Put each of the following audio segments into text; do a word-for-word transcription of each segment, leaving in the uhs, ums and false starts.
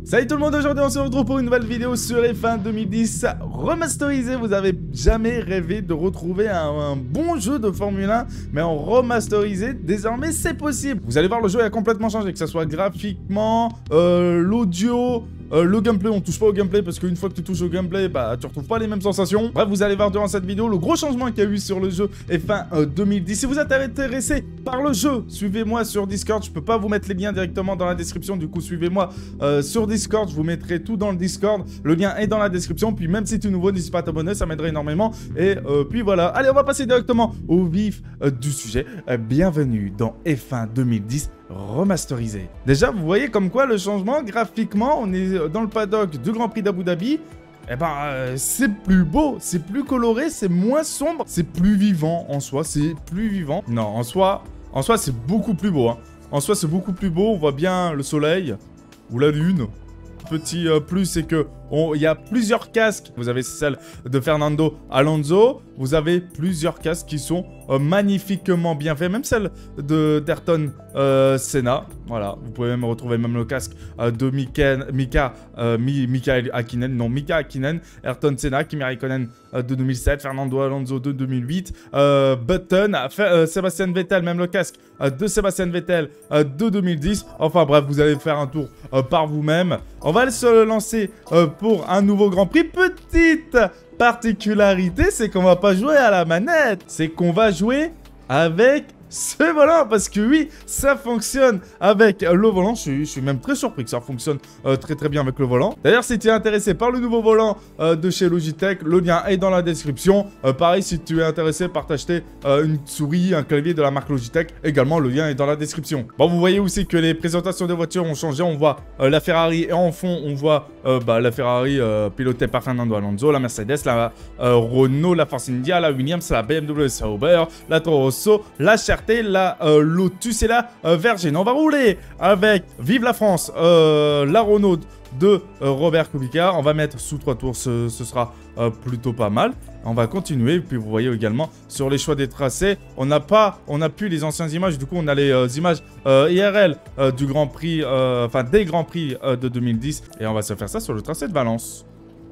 Salut tout le monde, aujourd'hui on se retrouve pour une nouvelle vidéo sur F un deux mille dix remasterisé. Vous avez jamais rêvé de retrouver un, un bon jeu de Formule un, mais en remasterisé, désormais c'est possible. Vous allez voir, le jeu a complètement changé, que ce soit graphiquement, euh, l'audio... Euh, le gameplay, on touche pas au gameplay parce qu'une fois que tu touches au gameplay, bah tu retrouves pas les mêmes sensations. Bref, vous allez voir durant cette vidéo le gros changement qu'il y a eu sur le jeu F un euh, deux mille dix. Si vous êtes intéressé par le jeu, suivez-moi sur Discord. Je peux pas vous mettre les liens directement dans la description, du coup suivez-moi euh, sur Discord. Je vous mettrai tout dans le Discord. Le lien est dans la description. Puis même si tu es nouveau, n'hésite pas à t'abonner, ça m'aiderait énormément. Et euh, puis voilà. Allez, on va passer directement au vif euh, du sujet. Euh, bienvenue dans F un deux mille dix. Remasterisé. Déjà, vous voyez comme quoi le changement, graphiquement, on est dans le paddock du Grand Prix d'Abu Dhabi. Eh ben, euh, c'est plus beau, c'est plus coloré, c'est moins sombre, c'est plus vivant en soi, c'est plus vivant. Non, en soi, en soi, c'est beaucoup plus beau. Hein. En soi, c'est beaucoup plus beau. On voit bien le soleil ou la lune. Petit euh, plus, c'est que il y a plusieurs casques. Vous avez celle de Fernando Alonso. Vous avez plusieurs casques qui sont euh, magnifiquement bien faits. Même celle de d'Ayrton euh, Senna. Voilà. Vous pouvez même retrouver même le casque euh, de Mika, Mika, euh, Mika Hakkinen. Non, Mika Hakkinen. Ayrton Senna, Kimi Raikkonen euh, de deux mille sept. Fernando Alonso de deux mille huit. Euh, Button. Euh, Sébastien Vettel. Même le casque euh, de Sébastien Vettel euh, de deux mille dix. Enfin bref, vous allez faire un tour euh, par vous-même. On va se lancer euh, pour un nouveau Grand Prix. Petite particularité, c'est qu'on va pas jouer à la manette, c'est qu'on va jouer avec ce volant, parce que oui, ça fonctionne avec le volant. Je suis, je suis même très surpris que ça fonctionne euh, très très bien avec le volant. D'ailleurs, si tu es intéressé par le nouveau volant euh, de chez Logitech, le lien est dans la description. Euh, pareil, si tu es intéressé par t'acheter euh, une souris, un clavier de la marque Logitech, également le lien est dans la description. Bon, vous voyez aussi que les présentations des voitures ont changé. On voit euh, la Ferrari et en fond, on voit euh, bah, la Ferrari euh, pilotée par Fernando Alonso, la Mercedes, la euh, Renault, la Force India, la Williams, la B M W Sauber, la Toro Rosso, la Cher la euh, Lotus et la euh, Virgin. On va rouler avec Vive la France, euh, la Renault de euh, Robert Kubica. On va mettre sous trois tours, ce, ce sera euh, plutôt pas mal. On va continuer. Et puis vous voyez également sur les choix des tracés, on n'a pas, on n'a plus les anciennes images. Du coup, on a les euh, images euh, I R L euh, du Grand Prix, euh, enfin des Grands Prix euh, de deux mille dix. Et on va se faire ça sur le tracé de Valence.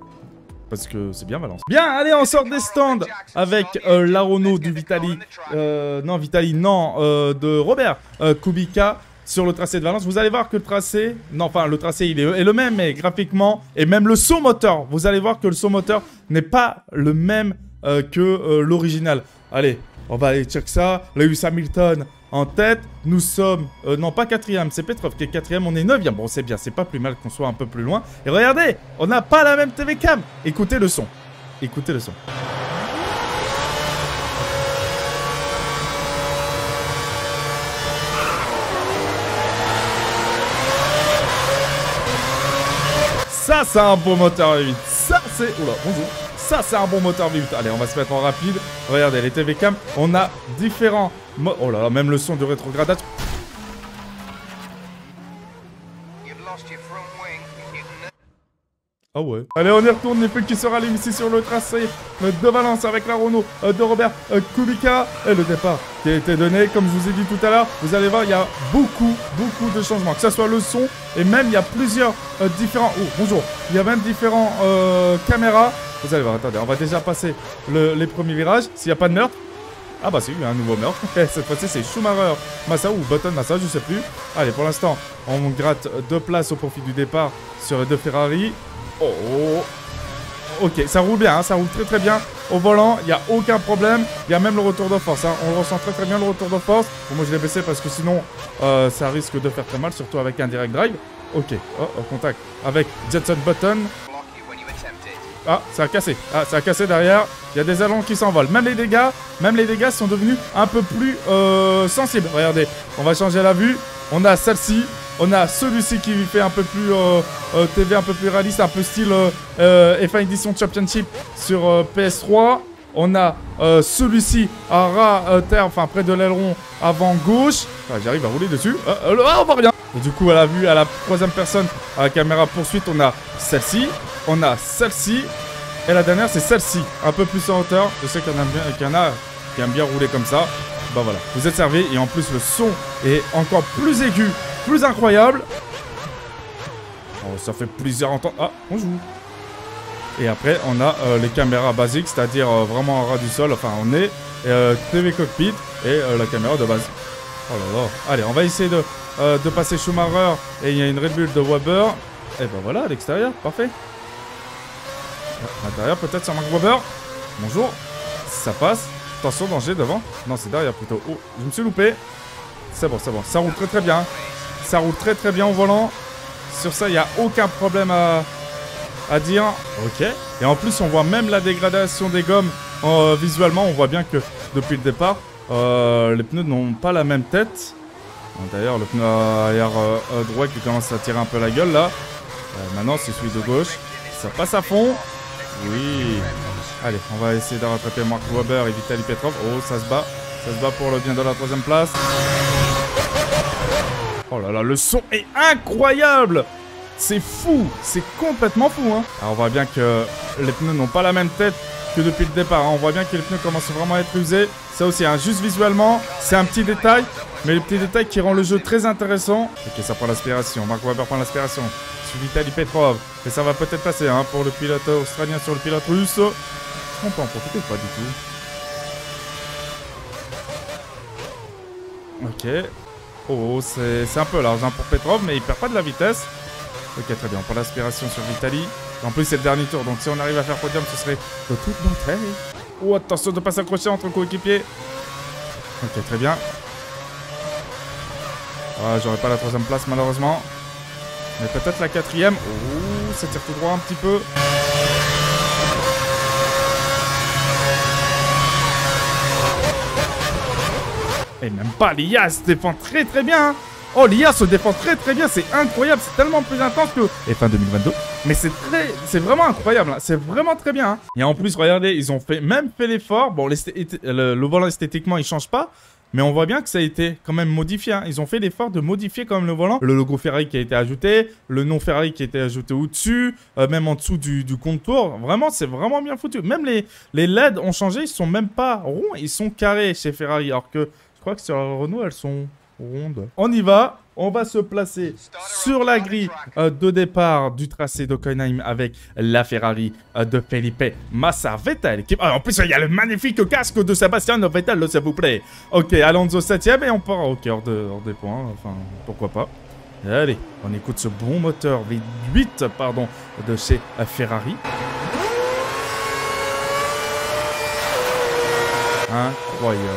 Parce que c'est bien Valence. Bien, allez, on sort des stands avec euh, la Renault du Vitali. Euh, non, Vitali, non, euh, de Robert euh, Kubica sur le tracé de Valence. Vous allez voir que le tracé... Non, enfin, le tracé, il est, est le même, mais graphiquement... Et même le saut moteur. Vous allez voir que le saut moteur n'est pas le même euh, que euh, l'original. Allez, on va aller check ça. Lewis Hamilton en tête. Nous sommes... Euh, non, pas quatrième. C'est Petrov qui est quatrième. On est neuvième. Bon, c'est bien. C'est pas plus mal qu'on soit un peu plus loin. Et regardez, on n'a pas la même T V cam. Écoutez le son. Écoutez le son. Ça, c'est un bon moteur V huit. Ça, c'est... Oula, bonjour. Ça, c'est un bon moteur V huit. Allez, on va se mettre en rapide. Regardez, les T V cam, on a différents... Oh là là, même le son de rétrogradation. Ah ouais. Allez, on y retourne, les feux qui se rallument ici sur le tracé de Valence avec la Renault de Robert Kubica. Et le départ qui a été donné, comme je vous ai dit tout à l'heure. Vous allez voir, il y a beaucoup, beaucoup de changements. Que ce soit le son, et même il y a plusieurs euh, différents... Oh, bonjour. Il y a même différents euh, caméras. Vous allez voir, attendez, on va déjà passer le, les premiers virages. S'il n'y a pas de meurtre. Ah bah si, il y a un nouveau meurtre. Cette fois-ci, c'est Schumacher Massa ou Button Massa, je sais plus. Allez, pour l'instant, on gratte deux places au profit du départ sur les deux Ferrari. Oh, ok, ça roule bien, hein, ça roule très très bien au volant, il n'y a aucun problème. Il y a même le retour de force, hein. On le ressent très très bien le retour de force. Bon, moi je l'ai baissé parce que sinon euh, ça risque de faire très mal, surtout avec un direct drive. Ok, oh, oh, contact avec Jenson Button. Ah, ça a cassé. Ah, ça a cassé derrière. Il y a des allons qui s'envolent. Même les dégâts, même les dégâts sont devenus un peu plus euh, sensibles. Regardez, on va changer la vue. On a celle-ci. On a celui-ci qui fait un peu plus euh, euh, T V, un peu plus réaliste, un peu style euh, euh, F un Edition Championship sur euh, P S trois. On a euh, celui-ci à ras euh, terre, enfin près de l'aileron avant gauche. Ah, j'arrive à rouler dessus. Ah, euh, ah, on voit rien. Et du coup, à la vue, à la troisième personne, à la caméra poursuite, on a celle-ci. On a celle-ci. Et la dernière, c'est celle-ci. Un peu plus en hauteur. Je sais qu'il y en a bien, qu'il y en a qui aiment bien rouler comme ça. Bah voilà, vous êtes servi. Et en plus, le son est encore plus aigu, plus incroyable. Oh, ça fait plaisir à entendre. Ah, on joue. Et après, on a euh, les caméras basiques, c'est-à-dire euh, vraiment en ras du sol. Enfin, on est euh, T V cockpit et euh, la caméra de base. Oh là là. Allez, on va essayer de, euh, de passer Schumacher. Et il y a une Red Bull de Weber. Et ben voilà, à l'extérieur. Parfait. À l'intérieur, peut-être sur Mark Webber. Bonjour. Ça passe. Attention, danger devant. Non, c'est derrière plutôt. Oh, je me suis loupé. C'est bon, c'est bon. Ça roule très très bien. Ça roule très très bien au volant. Sur ça, il n'y a aucun problème à... à dire. Ok. Et en plus, on voit même la dégradation des gommes euh, visuellement. On voit bien que depuis le départ, euh, les pneus n'ont pas la même tête. D'ailleurs, le pneu arrière euh, euh, droit qui commence à tirer un peu la gueule là. Euh, maintenant, c'est celui de gauche. Ça passe à fond. Oui. Allez, on va essayer de rattraper Mark Webber et Vitaly Petrov. Oh, ça se bat. Ça se bat pour le bien de la troisième place. Oh là là, le son est incroyable. C'est fou, c'est complètement fou, hein. Alors on voit bien que les pneus n'ont pas la même tête que depuis le départ, hein. On voit bien que les pneus commencent vraiment à être usés. Ça aussi, hein, juste visuellement, c'est un petit détail, mais le petit détail qui rend le jeu très intéressant. Ok, ça prend l'aspiration, Mark Webber prend l'aspiration. Sur Vitaly Petrov, et ça va peut-être passer, hein, pour le pilote australien sur le pilote russe. On peut en profiter ou pas du tout. Ok. Oh, c'est un peu large, hein, pour Petrov, mais il perd pas de la vitesse. Ok, très bien, on prend l'aspiration sur Vitaly. En plus, c'est le dernier tour, donc si on arrive à faire podium, ce serait de toute beauté. Oh, attention de ne pas s'accrocher entre coéquipiers. Ok, très bien. Ah, j'aurais pas la troisième place, malheureusement. Mais peut-être la quatrième. Oh, ça tire tout droit un petit peu. Et même pas, l'I A se défend très très bien. Oh, l'I A se défend très très bien, c'est incroyable, c'est tellement plus intense que F un deux mille vingt-deux. Mais c'est très, c'est vraiment incroyable, hein. C'est vraiment très bien, hein. Et en plus, regardez, ils ont fait, même fait l'effort. Bon, le, le volant esthétiquement, il change pas. Mais on voit bien que ça a été quand même modifié, hein. Ils ont fait l'effort de modifier quand même le volant. Le logo Ferrari qui a été ajouté, le nom Ferrari qui a été ajouté au-dessus, euh, même en dessous du, du contour. Vraiment, c'est vraiment bien foutu. Même les, les L E D ont changé, ils sont même pas ronds, ils sont carrés chez Ferrari. Alors que je crois que sur la Renault, elles sont rondes. On y va. On va se placer sur la grille euh, de départ du tracé d'Hockenheim avec la Ferrari euh, de Felipe Massa Vettel. Qui... Ah, en plus, il y a le magnifique casque de Sébastien Vettel, s'il vous plaît. Ok, Alonso septième et on part. Ok, hors, de, hors des points. Enfin, pourquoi pas. Allez, on écoute ce bon moteur V huit pardon, de chez euh, Ferrari. Incroyable.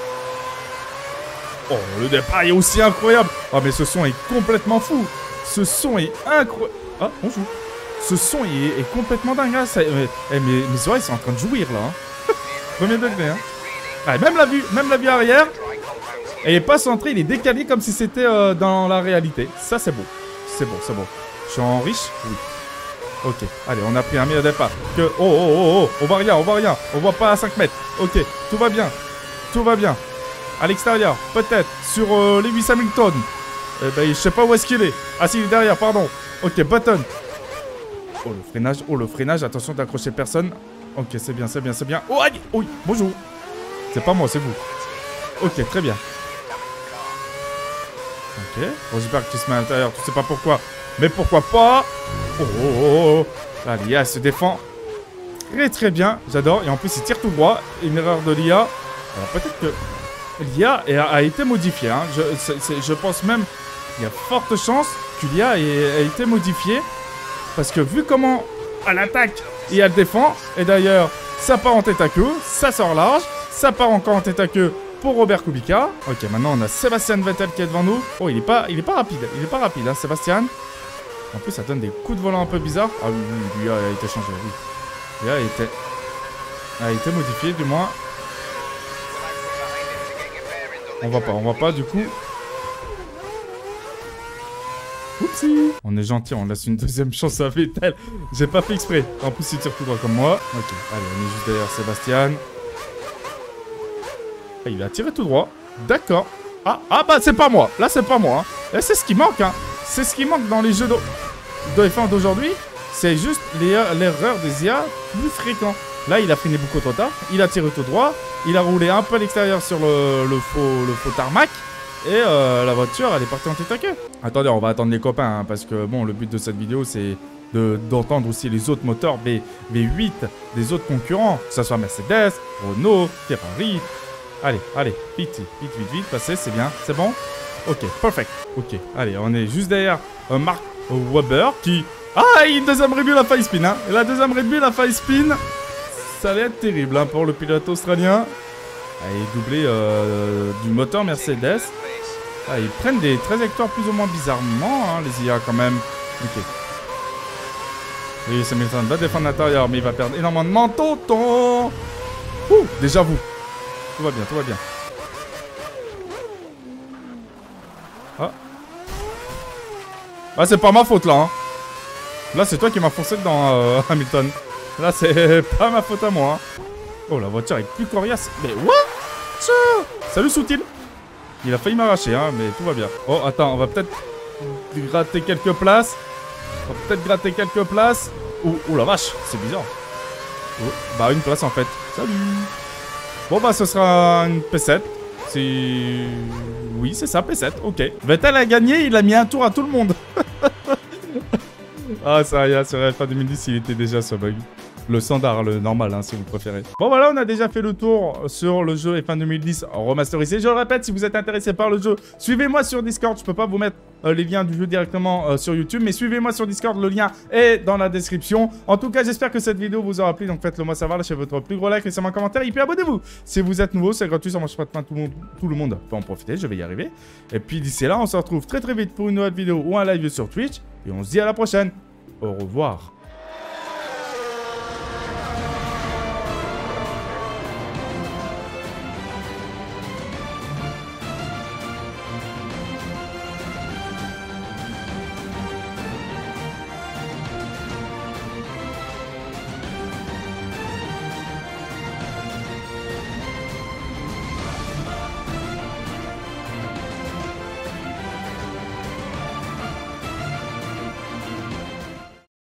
Oh, le départ est aussi incroyable. Oh, mais ce son est complètement fou. Ce son est incroyable. Ah, on joue. Ce son est, est complètement dingue. Hein. Ça, mais, mais, mes oreilles sont en train de jouir, là. Hein. Premier degré, hein. Ah, même la vue, même la vue arrière. Et il n'est pas centré, il est décalé comme si c'était euh, dans la réalité. Ça, c'est beau. C'est beau, c'est beau. Je suis en riche? Oui. Ok, allez, on a pris un meilleur départ. Que... Oh, oh, oh, oh, on voit rien, on voit rien. On voit pas à cinq mètres. Ok, tout va bien. Tout va bien. À l'extérieur, peut-être, sur euh, Lewis Hamilton. Eh ben, je sais pas où est-ce qu'il est. Ah si, il est derrière, pardon. Ok, Button. Oh, le freinage, oh, le freinage. Attention d'accrocher personne. Ok, c'est bien, c'est bien, c'est bien. Oh, aïe, oui, bonjour. C'est pas moi, c'est vous. Ok, très bien. Ok, Rosberg qui se met à l'intérieur, tu sais pas pourquoi. Mais pourquoi pas. Oh, oh, oh, oh. Là, l'I A se défend très très bien. J'adore. Et en plus, il tire tout droit. Une erreur de l'I A. Alors, peut-être que... l'I A a été modifiée, hein. je, je pense même qu'il y a forte chance que l'I A ait été modifiée. Parce que vu comment elle attaque et elle défend, et d'ailleurs ça part en tête à queue, ça sort large, ça part encore en tête à queue pour Robert Kubica. Ok, maintenant on a Sébastien Vettel qui est devant nous. Oh, il est pas, il est pas rapide, il est pas rapide, hein, Sébastien. En plus ça donne des coups de volant un peu bizarres. Ah oui, oui, l'I A a été changé, oui. L'I A a été, a été modifiée du moins. On va pas, on va pas du coup. Oupsie. On est gentil, on laisse une deuxième chance à Vettel. J'ai pas fait exprès. En plus, il tire tout droit comme moi. Ok, allez, on est juste derrière Sébastien. Ah, il a tiré tout droit. D'accord. Ah, ah bah c'est pas moi. Là, c'est pas moi. Hein. C'est ce qui manque. Hein. C'est ce qui manque dans les jeux de, de F un d'aujourd'hui. C'est juste l'erreur des I A plus fréquent. Là, il a freiné beaucoup trop tard. Il a tiré tout droit. Il a roulé un peu à l'extérieur sur le, le, faux, le faux tarmac. Et euh, la voiture, elle est partie en tête à queue. Attendez, on va attendre les copains, hein, parce que bon, le but de cette vidéo, c'est d'entendre de, aussi les autres moteurs V huit des autres concurrents, que ce soit Mercedes, Renault, Ferrari. Allez, allez, vite, vite, vite, vite, passez, c'est bien, c'est bon. Ok, perfect. Ok, allez, on est juste derrière euh, Mark Webber qui... Ah, une deuxième Red Bull à Five Spin, hein. Et la deuxième Red Bull à Five Spin, ça va être terrible, hein, pour le pilote australien. Allez, doublé euh, du moteur Mercedes. Ah, ils prennent des trajectoires plus ou moins bizarrement, hein, les I A quand même. Ok. Et Hamilton va défendre l'intérieur, mais il va perdre énormément de tonton. Ouh, déjà vous. Tout va bien, tout va bien. Ah. Ah, c'est pas ma faute là, hein. Là, c'est toi qui m'as forcé dedans, euh, Hamilton. Là, c'est pas ma faute à moi, hein. Oh, la voiture est plus coriace. Mais what? Salut, Soutil. Il a failli m'arracher, hein, mais tout va bien. Oh, attends, on va peut-être gratter quelques places. On va peut-être gratter quelques places. Oh, oh la vache, c'est bizarre. Oh, bah, une place en fait. Salut. Bon, bah, ce sera une P sept. C'est... Oui, c'est ça, P sept. Ok. Vettel a gagné, il a mis un tour à tout le monde. Ah, ça y est, sur F un deux mille dix, il était déjà ce bug. Le standard, le normal, hein, si vous préférez. Bon, voilà, on a déjà fait le tour sur le jeu F un deux mille dix remasterisé. Je le répète, si vous êtes intéressé par le jeu, suivez-moi sur Discord. Je peux pas vous mettre euh, les liens du jeu directement euh, sur YouTube, mais suivez-moi sur Discord. Le lien est dans la description. En tout cas, j'espère que cette vidéo vous aura plu. Donc, faites-le moi savoir. Lâchez votre plus gros like, laissez-moi un commentaire. Et puis, abonnez-vous. Si vous êtes nouveau, c'est gratuit. Ça marche pas de pain. Tout le monde, tout le monde peut en profiter. Je vais y arriver. Et puis, d'ici là, on se retrouve très très vite pour une nouvelle vidéo ou un live sur Twitch. Et on se dit à la prochaine. Au revoir.